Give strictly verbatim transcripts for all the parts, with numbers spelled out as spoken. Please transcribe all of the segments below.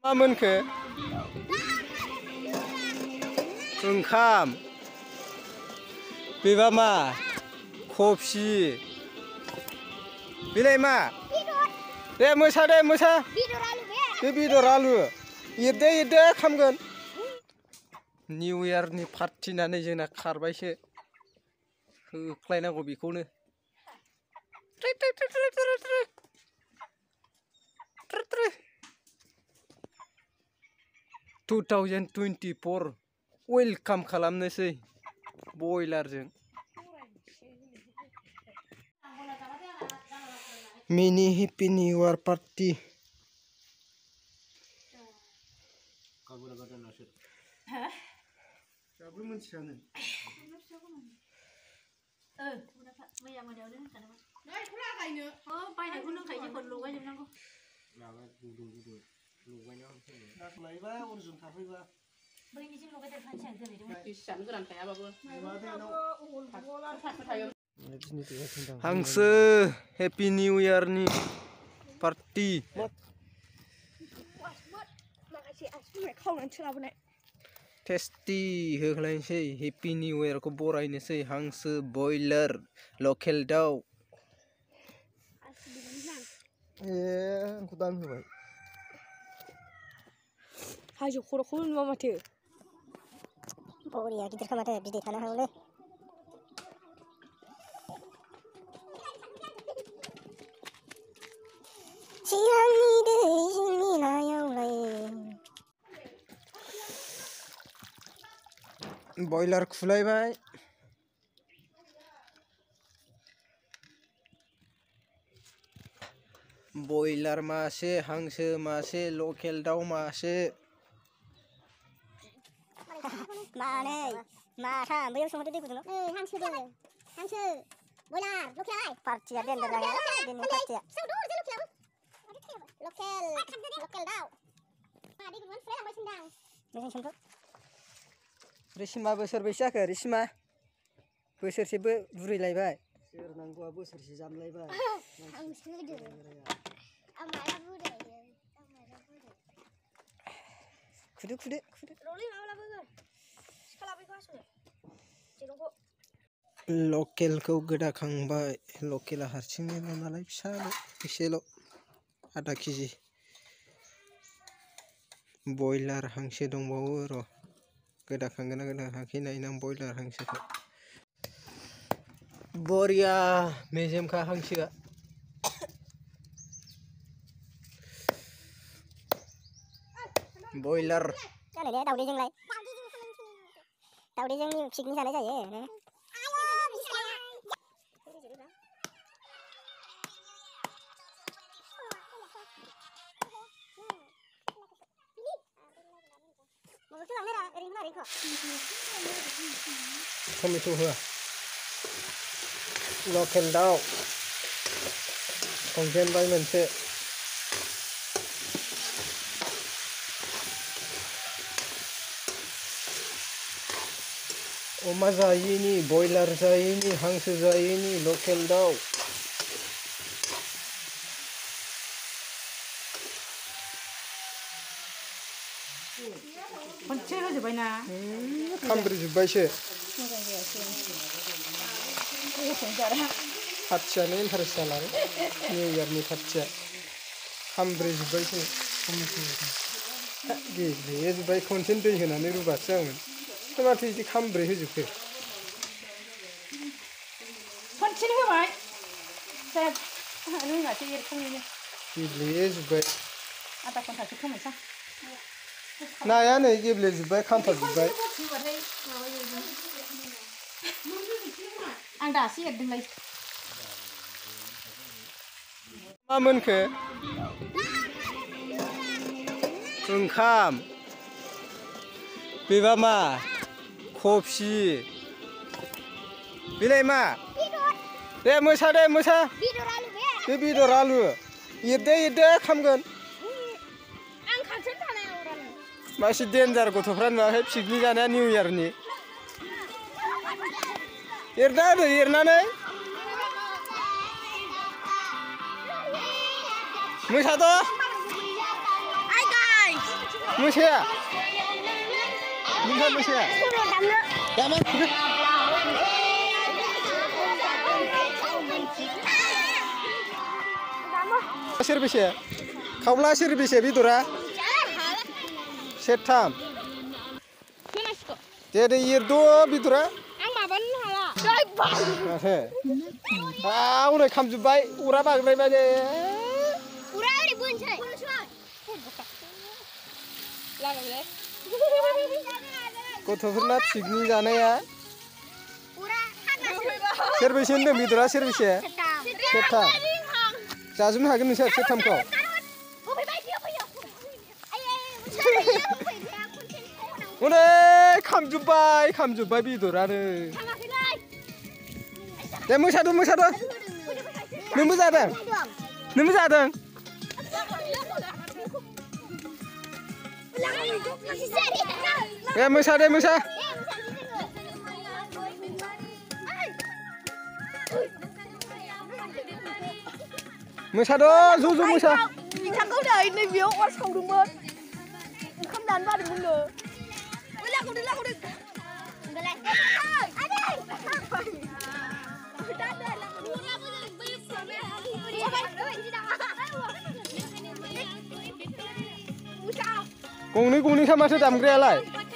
मा मोनखो ओंखाम बेबा मा कफि बेलाय मा दे मोसा दे मोसा बे बेदर आलु एरदो एरदो खामगोन निउ इयारनि पार्टि होननानै जोंना खारबायसो होख्लायनांगौ बेखौनो two thousand twenty four welcome खालामनोसै बयलारजों मिनि हेपि निउ इयार पार्टि दाबो मोनथियानो मैया मोनायावनो होनखादोंमोन नै खुला गायनो अ बायनायखौ लोंखायो जेखौ लगायजोबनांगौ माबा गुदुं गुदुं लगायनायाव लायबा अरजुन थाफैबा बैनिसिम लगायदेरखानोसै आं दोनैदोंमोन जानो गोरान थायाबाबो हांसो हेपि निउ इयारनि पार्टि टेस्टि होख्लायनोसै हेपि निउ इयारखौ बरायनोसै हांसो बयलार लकेल दाउ ए आंखौ दान होबाय हाजो खर'खौ नुवा माथो बरिया गिदिरखा माथो बिदै थानो हागौलै सिगांनि दै जोंनि नायावलाय बयलार खुलायबाय बयलार मासे हांसो मासे लकेल दाउ मासे मानै माथाम बैयाव संहरदो दै गुदुंआव नै हांसोबो हांसो बयलार लकेल पार्टिया देनजार जागोन दिनै पार्टिया लकेल लकेल दाउ दै गुदुंआव फुलायलांबाय सोंदां मोजां सोंथ' रिसिमा बोसोरबैसो जाखो रिसिमा बोसोरसेबो बुरैलायबाय सोरनांगौआ बोसोरसे जामलायबाय खुदो खुदो खुदो लकेलखौ गोदाखांबाय लकेला हारसिङैल' नालाय फिसाल' एसेल' आधा केजि बयलार हांसो दंबावो र' गोदाखांगोन ना गोदाखाङाखै नायनां बयलार हांसोखौ बरिया मेजेमखा हांसोआ बयलार जानो दे दावदैजोंलाय दावदैजों पिकनिक जानाय जायो टमेट' होआ लकेल दाउ संजेनबाय मोनसे अमा जायैनि बयलार जायैनि हांसो जायैनि लकेल दाउ खनसे होजोब्बायना खामब्रैजोब्बायसो पार्टियानो इन्टारेस्ट जाला निउ इयारनि पार्टिया खामब्रैजोब्बायसो गेब्लेजोब्बाय खनसेनो दै होनानै रुबासो जागौमोन माथो बिदि खामब्रै होजोबखो खनसेनो होबाय रोङासै एरखांनो गेब्लेजोब्बाय आधा घन्टासो खोमोनसां नाया नै गेब्लेजोब्बाय खामथाबजोब्बाय आं दासो एरदोंलाय मा मोनखो ओंखाम बेबा मा कफि बेलाय मा दे मोसा दे मोसा बे बेदर आलु एरदो एरदो खामगोन मासे देन्जार गथ'फ्रा नुवाखै पिकनिक जानाया निउ इयारनि एरना होदो एरनानै मोसाद' मोसाया नोंहा मोसाया दामनो सेरबेसे खावला सेरबेसे बेदरा सेरथाम दे दे एरद' बेदरा आं माबानो हाला माथो हनै खामजोब्बाय अरा बाग्रायबाय दे अरा ओरै बोनसै गथ'फोरना पिकनिक जानाया सेरबेसे होनदों बेदरा सेरबेसे सेरथाम जाजोबनो हागोन नोंसोर सेरथामखौ हनै खामजोब्बाय खामजोब्बाय बेदरानो दे मोसादो मोसादो नोंबो जादों नोंबो जादों दे मोसा दे मोसा मोसाद' ज' ज' मोसा बिथांखौ नै नैबेयाव अर सावदोंमोन ओंखाम जानो बादोंमोननो लाखौदो लाखौदो गंनै गंनैखा माथो दामग्रायालाय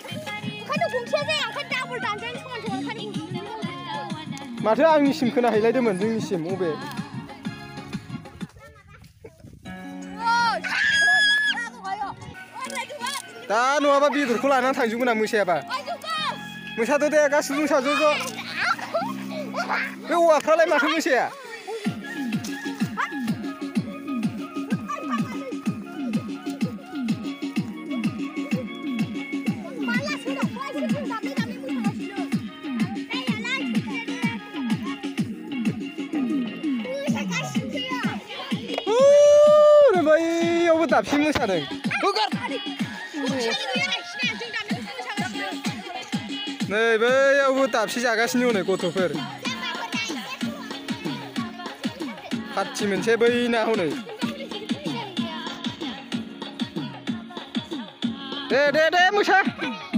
माथो आंनिसिम खोनाहैलायदोंमोन जोंनिसिम अबे दा नङाबा बेदरखौ लानानै थांजोबगोन आं मोसायाबा मोसादो दे गासिबो मोसा ज' ज' बे हौवाफ्रालाय माथो मोसाया बैयावबो दाबसे मोसादों नै बैयावबो दाबसे जागासिनो हनै गथ'फोर पार्टि मोनसे बैना हनै दे दे दे मोसा